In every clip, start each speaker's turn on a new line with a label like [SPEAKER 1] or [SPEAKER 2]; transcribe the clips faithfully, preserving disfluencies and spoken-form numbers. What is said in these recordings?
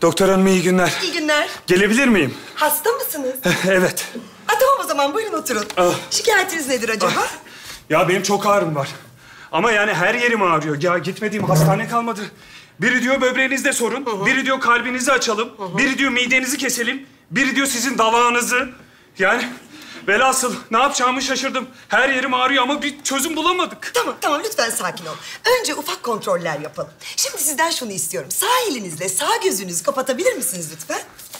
[SPEAKER 1] Doktor hanım iyi günler.
[SPEAKER 2] İyi günler.
[SPEAKER 1] Gelebilir miyim?
[SPEAKER 2] Hasta mısınız?
[SPEAKER 1] Evet.
[SPEAKER 2] Ha, tamam o zaman buyurun oturun.
[SPEAKER 1] Ah.
[SPEAKER 2] Şikayetiniz nedir acaba?
[SPEAKER 1] Ah. Ya benim çok ağrım var. Ama yani her yerim ağrıyor. Ya gitmediğim hastane kalmadı. Biri diyor böbreğinizde sorun, hı hı. biri diyor kalbinizi açalım, hı hı. biri diyor midenizi keselim, biri diyor sizin dalağınızı. Yani velhasıl ne yapacağımı şaşırdım. Her yerim ağrıyor ama bir çözüm bulamadık.
[SPEAKER 2] Tamam, tamam lütfen sakin ol. Önce ufak kontroller yapalım. Şimdi sizden şunu istiyorum. Sağ elinizle sağ gözünüzü kapatabilir misiniz lütfen?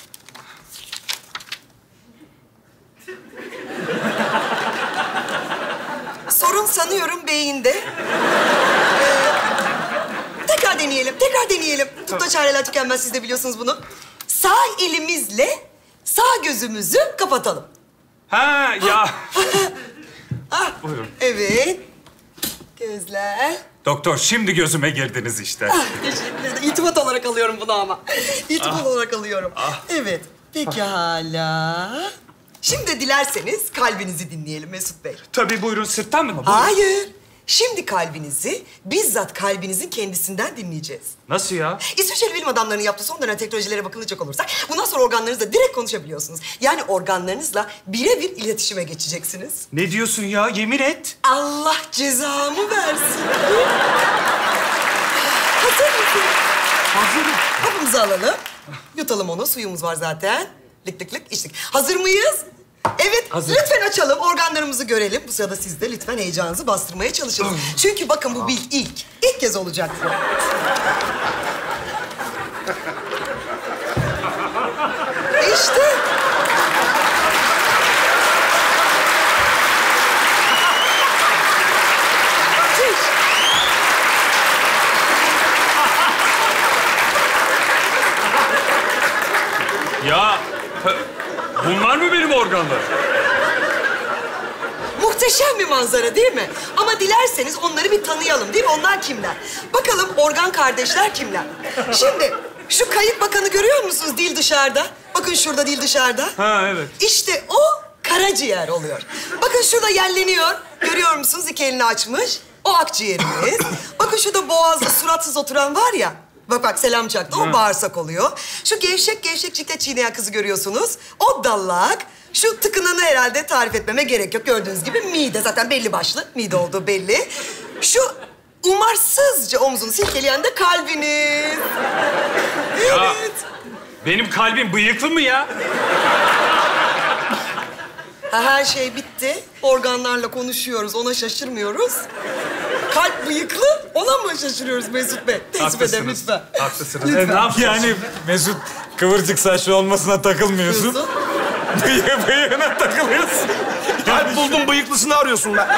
[SPEAKER 2] Sorun sanıyorum beyinde. Ee, tekrar deneyelim, tekrar deneyelim. Tutma çareler tükenmez, siz de biliyorsunuz bunu. Sağ elimizle sağ gözümüzü kapatalım.
[SPEAKER 1] Ha ya.
[SPEAKER 2] Ah,
[SPEAKER 1] buyurun.
[SPEAKER 2] Evet. Gözler.
[SPEAKER 1] Doktor şimdi gözüme girdiniz işte.
[SPEAKER 2] Ah, teşekkür ederim. İltifat olarak alıyorum bunu ama. İltifat ah. olarak alıyorum. Ah. Evet. Pekala. Şimdi dilerseniz kalbinizi dinleyelim Mesut Bey.
[SPEAKER 1] Tabii buyurun, sırttan mı? Buyurun.
[SPEAKER 2] Hayır. Şimdi kalbinizi bizzat kalbinizin kendisinden dinleyeceğiz.
[SPEAKER 1] Nasıl ya?
[SPEAKER 2] İsviçreli bilim adamlarının yaptığı son dönem teknolojilere bakılacak olursak bundan sonra organlarınızla direkt konuşabiliyorsunuz. Yani organlarınızla birebir iletişime geçeceksiniz.
[SPEAKER 1] Ne diyorsun ya? Yemin et.
[SPEAKER 2] Allah cezamı versin. Hazır mısın?
[SPEAKER 1] Hazırım.
[SPEAKER 2] Hapımızı alalım. Yutalım onu. Suyumuz var zaten. Lık lık lık içtik. Hazır mıyız? Evet,
[SPEAKER 1] hazır.
[SPEAKER 2] Lütfen açalım, organlarımızı görelim. Bu sırada siz de lütfen heyecanınızı bastırmaya çalışın. Çünkü bakın bu bir ilk. İlk kez olacak bu. İşte.
[SPEAKER 1] Ya bunlar mı benim organlarım?
[SPEAKER 2] Muhteşem bir manzara değil mi? Ama dilerseniz onları bir tanıyalım değil mi? Onlar kimler? Bakalım organ kardeşler kimler? Şimdi şu kayıp bakanı görüyor musunuz dil dışarıda? Bakın şurada dil dışarıda.
[SPEAKER 1] Ha evet.
[SPEAKER 2] İşte o karaciğer oluyor. Bakın şurada yelleniyor. Görüyor musunuz? İki elini açmış. O akciğerimiz. Bakın şurada boğazlı suratsız oturan var ya. Bak bak selam çaktı. O bağırsak oluyor. Şu gevşek gevşek çiklet çiğneyen kızı görüyorsunuz. O dalak. Şu tıkınanı herhalde tarif etmeme gerek yok. Gördüğünüz gibi mide zaten belli başlı. Mide olduğu belli. Şu umarsızca omzunu silkeleyen de kalbiniz.
[SPEAKER 1] Ya,
[SPEAKER 2] evet.
[SPEAKER 1] Benim kalbim bıyıklı mı ya?
[SPEAKER 2] Ha, her şey bitti. Organlarla konuşuyoruz. Ona şaşırmıyoruz. Kalp bıyıklı, ona mı şaşırıyoruz Mesut Bey? Teessüf ederim lütfen.
[SPEAKER 1] Haklısınız.
[SPEAKER 2] Lütfen.
[SPEAKER 1] E, ne yapıyorsun?
[SPEAKER 3] Yani Mesut kıvırcık saçlı olmasına takılmıyorsun.
[SPEAKER 2] Mesut.
[SPEAKER 3] Bıyığı bıyığına takılıyorsun.
[SPEAKER 4] Kalp buldum, bıyıklısını arıyorsun lan.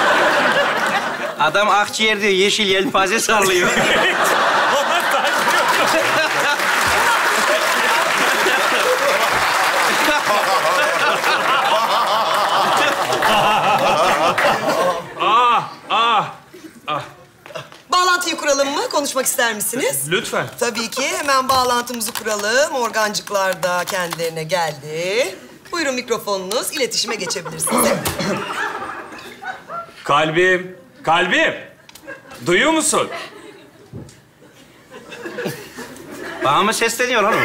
[SPEAKER 5] Adam akciğer diyor, yeşil yelpaze sallıyor.
[SPEAKER 1] Ah, ah, ah.
[SPEAKER 2] Bağlantıyı kuralım mı? Konuşmak ister misiniz?
[SPEAKER 1] Lütfen.
[SPEAKER 2] Tabii ki. Hemen bağlantımızı kuralım. Organcıklar da kendilerine geldi. Buyurun mikrofonunuz. İletişime geçebilirsiniz.
[SPEAKER 1] Kalbim, kalbim. Duyuyor musun?
[SPEAKER 5] Bana mı sesleniyor lan o?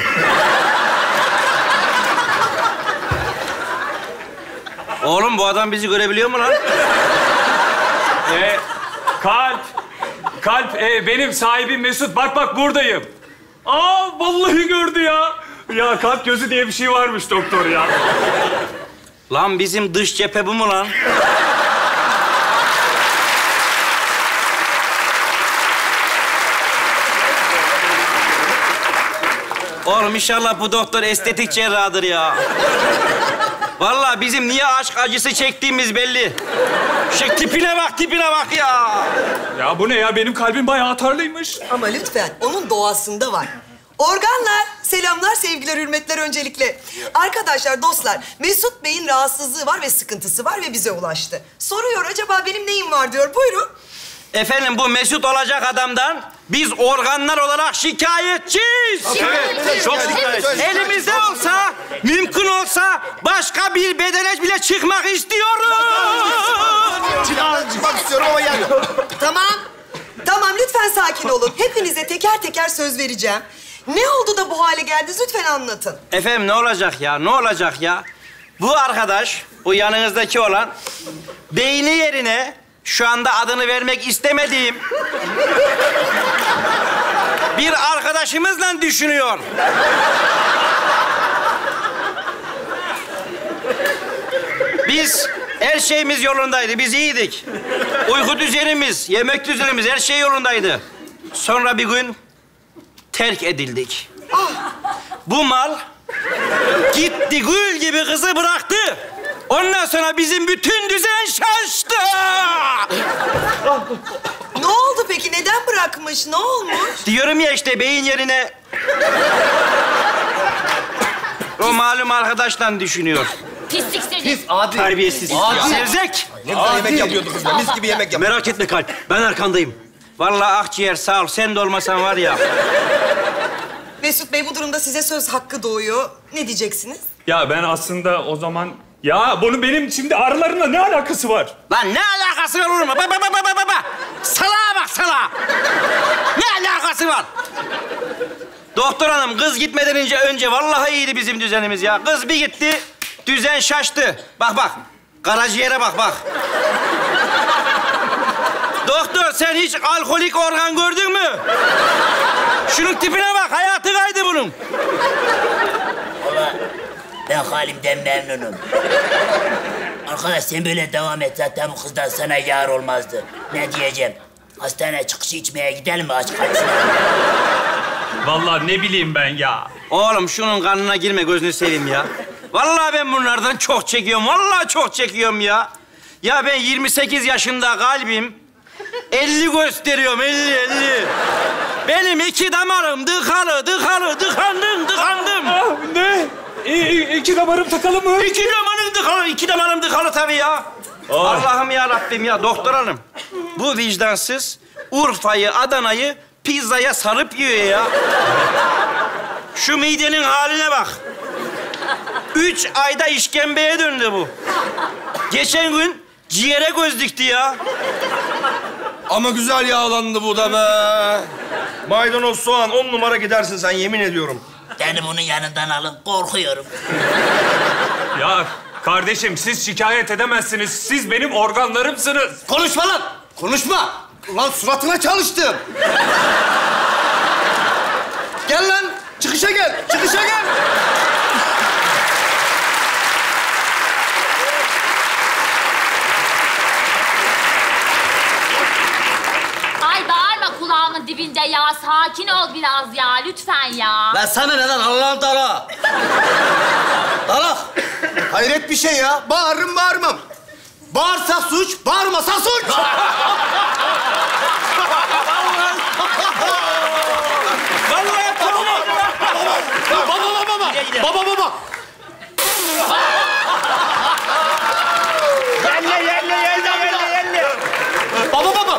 [SPEAKER 5] Oğlum bu adam bizi görebiliyor mu lan?
[SPEAKER 1] Ee, kalp, kalp. E, benim sahibim Mesut. Bak bak buradayım. Aa vallahi gördü ya. Ya kalp gözü diye bir şey varmış doktor ya.
[SPEAKER 5] Lan bizim dış cephe bu mu lan? Oğlum inşallah bu doktor estetik cerrahıdır ya. Vallahi bizim niye aşk acısı çektiğimiz belli. Şu tipine bak, tipine bak ya.
[SPEAKER 1] Ya bu ne ya? Benim kalbim bayağı atarlıymış.
[SPEAKER 2] Ama lütfen, onun doğasında var. Organlar, selamlar, sevgiler, hürmetler öncelikle. Arkadaşlar, dostlar, Mesut Bey'in rahatsızlığı var ve sıkıntısı var ve bize ulaştı. Soruyor, acaba benim neyim var diyor. Buyurun.
[SPEAKER 5] Efendim bu Mesut olacak adamdan biz organlar olarak şikayetçiyiz.
[SPEAKER 2] Şikayetçiyiz.
[SPEAKER 5] Çok şikayetçiyiz. Elimizde olsa, mümkün olsa başka bir bedene bile çıkmak istiyoruz.
[SPEAKER 4] Çıkmak istiyorum ama yani.
[SPEAKER 2] Tamam. Tamam, lütfen sakin olun. Hepinize teker teker söz vereceğim. Ne oldu da bu hale geldiniz? Lütfen anlatın.
[SPEAKER 5] Efendim ne olacak ya? Ne olacak ya? Bu arkadaş, bu yanınızdaki olan beyni yerine şu anda adını vermek istemediğim bir arkadaşımızla düşünüyor. Biz her şeyimiz yolundaydı. Biz iyiydik. Uyku düzenimiz, yemek düzenimiz her şey yolundaydı. Sonra bir gün terk edildik. Bu mal gitti gül gibi kızı bıraktı. Ondan sonra bizim bütün düzen şaştı.
[SPEAKER 2] Ne oldu peki? Neden bırakmış? Ne olmuş?
[SPEAKER 5] Diyorum ya işte beyin yerine o malum arkadaşla düşünüyor.
[SPEAKER 6] Pislik seni.
[SPEAKER 4] Pis, adi.
[SPEAKER 5] Terbiyesiz.
[SPEAKER 4] Adi.
[SPEAKER 5] Sevzek.
[SPEAKER 4] Ne güzel yemek yapıyordu kızlar. Mis gibi yemek yapıyordu.
[SPEAKER 5] Merak etme Kalp. Ben arkandayım. Vallahi akciğer sağ ol. Sen de olmasan var ya.
[SPEAKER 2] Mesut Bey bu durumda size söz hakkı doğuyor. Ne diyeceksiniz?
[SPEAKER 1] Ya ben aslında o zaman... Ya bunun benim şimdi arılarımla ne alakası var?
[SPEAKER 5] Lan ne alakası var oğlum? Bak bak bak bak bak bak. Salağa bak salağa. Ne alakası var? Doktor hanım kız gitmeden önce önce vallahi iyiydi bizim düzenimiz ya. Kız bir gitti, düzen şaştı. Bak bak. Karaciğere bak bak. Doktor sen hiç alkolik organ gördün mü? Şunun tipine bak. Hayatı kaydı bunun.
[SPEAKER 7] Ben halimden memnunum. Arkadaş sen böyle devam et zaten bu kızdan sana yar olmazdı. Ne diyeceğim? Hastane çıkışı içmeye gidelim mi aç kalsın?
[SPEAKER 1] Vallahi ne bileyim ben ya.
[SPEAKER 5] Oğlum şunun kanına girme gözünü seveyim ya. Vallahi ben bunlardan çok çekiyorum. Vallahi çok çekiyorum ya. Ya ben yirmi sekiz yaşında kalbim elli gösteriyorum, elli, elli. Benim iki damarım dıkalı, dıkalı, dıkandım, dıkandım.
[SPEAKER 1] Ah, ne? İ iki damarım takalı mı?
[SPEAKER 5] İki damarım dıkalı, iki damarım dıkalı tabii ya. Allah'ım ya Rabbim ya, doktor hanım. Bu vicdansız Urfa'yı, Adana'yı pizzaya sarıp yiyor ya. Şu midenin haline bak. Üç ayda işkembeye döndü bu. Geçen gün ciğere göz dikti ya.
[SPEAKER 4] Ama güzel yağlandı bu da be. Maydanoz, soğan on numara gidersin sen yemin ediyorum.
[SPEAKER 7] Beni bunun yanından alın, korkuyorum.
[SPEAKER 1] Ya kardeşim siz şikayet edemezsiniz. Siz benim organlarımsınız.
[SPEAKER 4] Konuşma lan! Konuşma! Ulan suratına çalıştım. Gel lan! Çıkışa gel! Çıkışa gel!
[SPEAKER 6] Ay bağırma kulağımın dibinde ya. Sakin ol biraz ya. Lütfen ya.
[SPEAKER 4] Lan sana ne lan Allah'ın dala? Dalak! Hayret bir şey ya. Bağırırım bağırmam. Bağırsa suç, bağırmasa suç.
[SPEAKER 5] Vallahi tamam.
[SPEAKER 4] Baba baba baba. Baba baba.
[SPEAKER 5] Yerle, yerle, yerle, yerle, yerle.
[SPEAKER 4] Baba baba.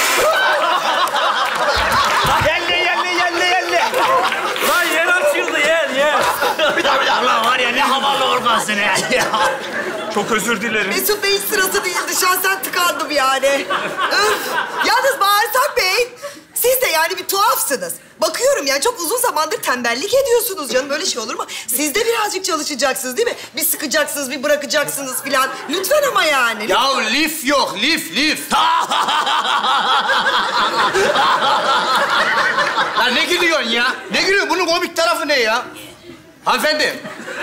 [SPEAKER 5] Yerle, yerle, yerle, yerle. Lan yer açıldı, yer, yer.
[SPEAKER 7] Bir daha bir daha lan var ya ne havalı organsın ya.
[SPEAKER 1] Çok özür dilerim.
[SPEAKER 2] Mesut Bey hiç sırası değildi. Şahsen tıkandım yani. Öf. Yalnız Bağırsak Bey, siz de yani bir tuhafsınız. Bakıyorum yani çok uzun zamandır tembellik ediyorsunuz canım. Böyle şey olur mu? Siz de birazcık çalışacaksınız değil mi? Bir sıkacaksınız, bir bırakacaksınız filan. Lütfen ama yani.
[SPEAKER 4] Ya lif yok, lif, lif. Ya ne gülüyorsun ya? Ne gülüyorsun? Bunun komik tarafı ne ya? Hanımefendi.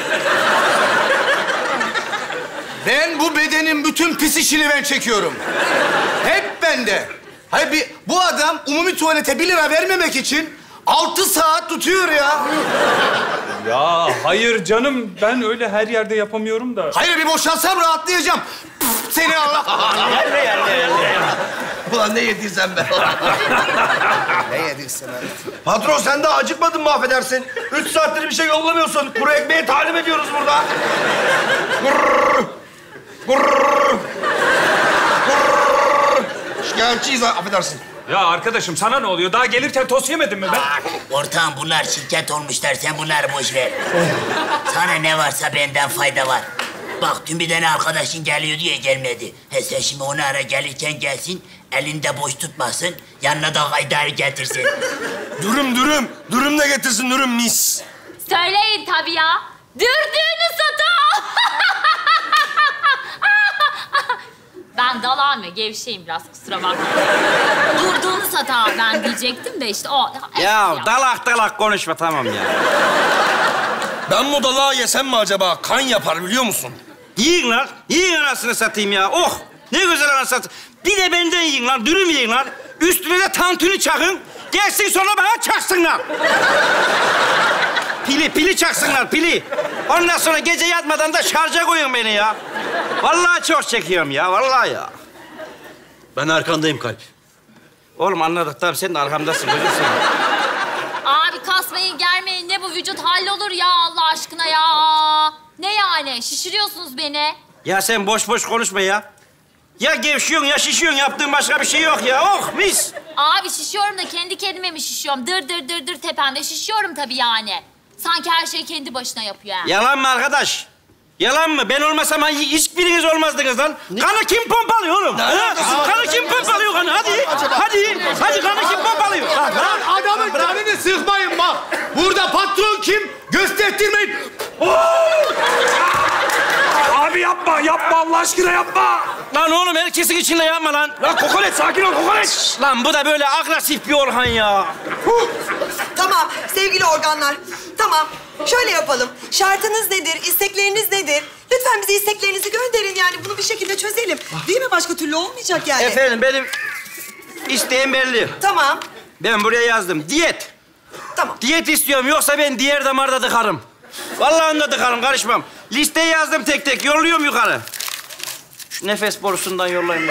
[SPEAKER 4] Ben bu bedenin bütün pis işini ben çekiyorum. Hep bende. Hayır bir, bu adam umumi tuvalete bir lira vermemek için altı saat tutuyor ya.
[SPEAKER 1] Ya hayır canım ben öyle her yerde yapamıyorum da.
[SPEAKER 4] Hayır bir boşalsam rahatlayacağım. Pf, seni Allah.
[SPEAKER 5] Yerle, yerle, yerle.
[SPEAKER 4] Ulan ne yediysen be. Ne yediysen be. Patron sen daha acıkmadın mı affedersin? Üç saattir bir şey yollamıyorsun. Kuru ekmeği talim ediyoruz burada. Gurr. Gurr. Gurr. Şikayetçiyiz affedersin.
[SPEAKER 1] Ya arkadaşım sana ne oluyor? Daha gelirken tost yemedim mi ben?
[SPEAKER 7] Ortağım bunlar şirket olmuşlar, sen bunları boş ver. Sana ne varsa benden fayda var. Bak dün bir tane arkadaşın geliyor diye gelmedi. He sen şimdi onu ara gelirken gelsin, elinde boş tutmasın. Yanına da Haydar'ı getirsin.
[SPEAKER 4] Dürüm dürüm. Dürüm de getirsin dürüm mis.
[SPEAKER 6] Söyleyin tabii ya. Dürdüğünü sata. Ben dalağım ve gevşeyim biraz, kusura bakma. Durduğunu sata ben diyecektim de işte o.
[SPEAKER 5] Ya dalak dalak konuşma tamam ya.
[SPEAKER 4] Ben bu dalağı yesem mi acaba? Kan yapar biliyor musun?
[SPEAKER 5] Yiyin lan. Yiyin anasını satayım ya. Oh! Ne güzel anasını satayım. Bir de benden yiyin lan. Dürüm yiyin lan. Üstüne de tantuni çakın. Gelsin sonra bana çaksınlar. Pili, pili çaksınlar, pili. Ondan sonra gece yatmadan da şarja koyun beni ya. Vallahi çok çekiyorum ya, vallahi ya.
[SPEAKER 4] Ben arkandayım Kalp.
[SPEAKER 5] Oğlum anladık tabii, sen de arkamdasın. Gözüm senin.
[SPEAKER 6] Abi kasmayın, germeyin. Ne bu vücut hallolur ya Allah aşkına ya. Ne yani? Şişiriyorsunuz beni.
[SPEAKER 5] Ya sen boş boş konuşma ya. Ya gevşiyorsun ya şişiyorsun. Yaptığın başka bir şey yok ya. Oh mis.
[SPEAKER 6] Abi şişiyorum da kendi kendime mi şişiyorum? Dır dır dır dır tepemde şişiyorum tabii yani. Sanki her şey kendi başına yapıyor yani.
[SPEAKER 5] Yalan mı arkadaş? Yalan mı? Ben olmasam hiçbiriniz olmazdınız lan. Kanı kim pompalıyor oğlum? Ha? Kanı kim pompalıyor kanı? Hadi. Hadi. Hadi kanı kim pompalıyor? Lan,
[SPEAKER 8] Lan adamın canını sıkmayın bak. Burada patron kim? Göstertirmeyin.
[SPEAKER 1] Abi yapma, yapma Allah aşkına yapma.
[SPEAKER 5] lan oğlum herkesin içinde yapma lan.
[SPEAKER 1] Lan kokoreç, sakin ol kokoreç.
[SPEAKER 5] Lan bu da böyle agresif bir Orhan ya.
[SPEAKER 2] Tamam sevgili organlar. Tamam. Şöyle yapalım. Şartınız nedir? İstekleriniz nedir? Lütfen bize isteklerinizi gönderin yani. Bunu bir şekilde çözelim. Değil mi? Başka türlü olmayacak yani.
[SPEAKER 5] Efendim benim isteğim belli.
[SPEAKER 2] Tamam.
[SPEAKER 5] Ben buraya yazdım. Diyet.
[SPEAKER 2] Tamam.
[SPEAKER 5] Diyet istiyorum. Yoksa ben diğer damarda tıkarım. Vallahi onda tıkarım. Karışmam. Listeyi yazdım tek tek. Yolluyorum yukarı. Şu nefes borusundan yollayayım.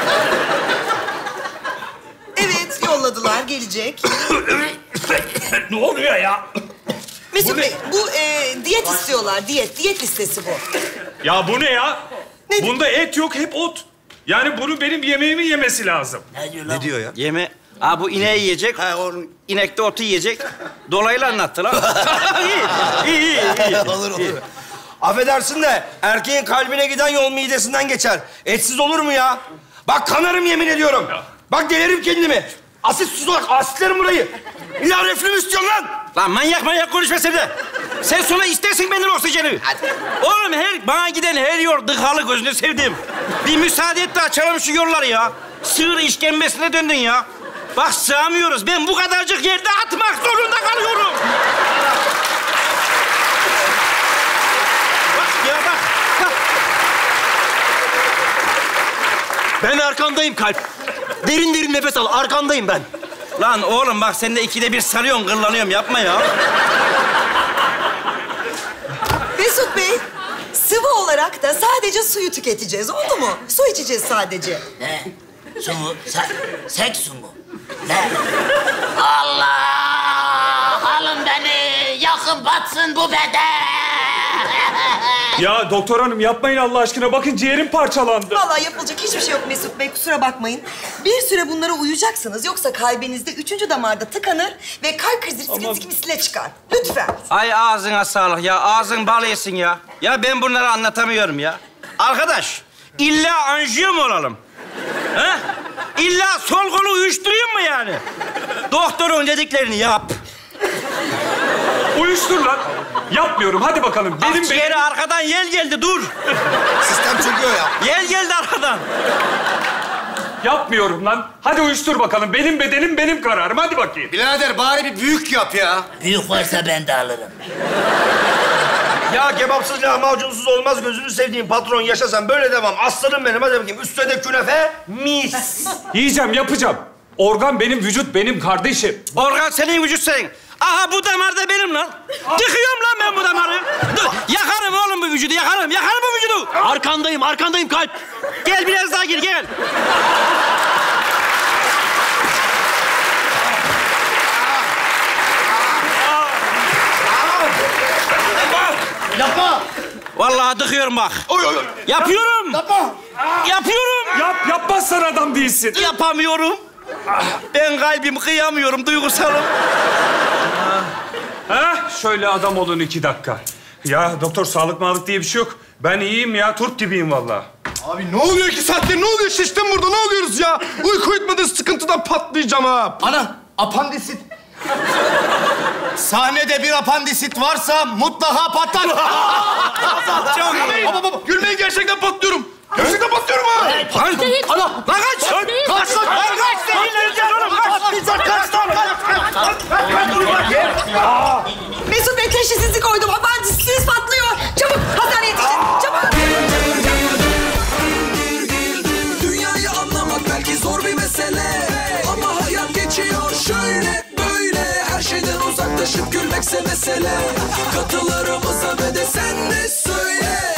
[SPEAKER 2] Evet yolladılar. Gelecek.
[SPEAKER 1] Ne oluyor ya?
[SPEAKER 2] Mesut Bey bu e, diyet istiyorlar. Diyet. Diyet listesi bu.
[SPEAKER 1] Ya bu ne ya?
[SPEAKER 2] Ne?
[SPEAKER 1] Bunda et yok, hep ot. Yani bunu benim yemeğimi yemesi lazım.
[SPEAKER 7] Ne diyor lan?
[SPEAKER 4] Ne diyor ya?
[SPEAKER 5] Yeme. Aa bu ineği yiyecek.
[SPEAKER 4] Ha, onu...
[SPEAKER 5] İnek de otu yiyecek. Dolaylı anlattı lan. iyi, iyi, iyi, iyi.
[SPEAKER 4] olur olur. Affedersin de erkeğin kalbine giden yol midesinden geçer. Etsiz olur mu ya? Bak kanarım yemin ediyorum. Bak delerim kendimi. Asit sus olarak asitlerim burayı. İlla reflü mü istiyorsun lan?
[SPEAKER 5] Lan manyak manyak konuşma sen de. Sen sonra istersin benden oksijeni. Oğlum her bana giden her yol dıkalı gözünü sevdim. Bir müsaade et de açalım şu yolları ya. Sığır işkembesine döndün ya. Bak sığamıyoruz. Ben bu kadarcık yerde atmak zorunda kalıyorum. Bak ya bak. bak.
[SPEAKER 8] Ben arkandayım Kalp. Derin derin nefes al. Arkandayım ben.
[SPEAKER 5] Lan oğlum bak sen de ikide bir sarıyorsun, kırlanıyorum. Yapma ya.
[SPEAKER 2] Mesut Bey sıvı olarak da sadece suyu tüketeceğiz. Oldu mu? Su içeceğiz sadece.
[SPEAKER 7] Ne? Su mu? Se seks su mu? Ne? Allah! Alın beni! Yakın batsın bu beden!
[SPEAKER 1] Ya doktor hanım yapmayın Allah aşkına. Bakın ciğerim parçalandı.
[SPEAKER 2] Vallahi yapılacak hiçbir şey yok Mesut Bey. Kusura bakmayın. Bir süre bunlara uyacaksınız. Yoksa kalbinizde üçüncü damarda tıkanır ve kalp krizi riskiniz misile çıkar. Lütfen.
[SPEAKER 5] Ay ağzına sağlık ya. Ağzın bal yesin ya. Ya ben bunları anlatamıyorum ya. Arkadaş, illa anjiyo mu olalım? Ha? İlla sol kolu uyuşturayım mı yani? Doktorun dediklerini yap.
[SPEAKER 1] Uyuştur lan. Yapmıyorum. Hadi bakalım. Benim
[SPEAKER 5] Akciğeri
[SPEAKER 1] benim.
[SPEAKER 5] arkadan yel geldi, dur.
[SPEAKER 4] Sistem çöküyor ya.
[SPEAKER 5] Yel geldi arkadan.
[SPEAKER 1] Yapmıyorum lan. Hadi uyuştur bakalım. Benim bedenim, benim kararım. Hadi bakayım.
[SPEAKER 8] Birader bari bir büyük yap ya.
[SPEAKER 7] Büyük varsa ben de alırım.
[SPEAKER 4] Ya kebapsız lahmacunsuz olmaz gözünü sevdiğim patron yaşa sen böyle devam. Aslanım benim hadi bakayım. Üstüne de künefe mis.
[SPEAKER 1] Yiyeceğim, yapacağım. Organ benim, vücut benim kardeşim.
[SPEAKER 5] Organ senin, vücut senin. Aha bu damar da benim lan. Tıkıyorum lan ben bu damarı. Dur, yakarım oğlum bu vücudu, yakarım. Yakarım bu vücudu.
[SPEAKER 8] Arkandayım, arkandayım Kalp.
[SPEAKER 5] Gel biraz daha gir, gel.
[SPEAKER 8] Yapma.
[SPEAKER 5] Vallahi tıkıyorum bak.
[SPEAKER 4] Oy oy oy.
[SPEAKER 5] Yapıyorum.
[SPEAKER 8] Yapma.
[SPEAKER 5] Yapıyorum.
[SPEAKER 1] Yap, yapmazsan adam değilsin.
[SPEAKER 5] Yapamıyorum. Ben kalbimi kıyamıyorum, duygusalım.
[SPEAKER 1] Ha? Şöyle adam olun iki dakika. Ya doktor sağlık mağlık diye bir şey yok. Ben iyiyim ya, turp gibiyim vallahi.
[SPEAKER 8] Abi ne oluyor iki saattir? Ne oluyor? Şiştim burada. Ne oluyoruz ya? Uyku uyutmadı, sıkıntıdan patlayacağım ha. Ana, apandisit. Sahnede bir apandisit varsa mutlaka patlar. Baba baba, gülmeyin, gerçekten patlıyorum. Gerçekten patlıyorum ha. Lan, ana, lan kaç. Kaç lan, kaç.
[SPEAKER 2] Mesut Bey teşhisinizi koydum. Apandisiniz patlıyor. Çabuk hastaneye yetişin. Çabuk.
[SPEAKER 9] Dünyayı anlamak belki zor bir mesele, ama hayat geçiyor şöyle böyle. Her şeyden uzaklaşıp gülmekse mesele. Katılarımıza ve de sen de söyle.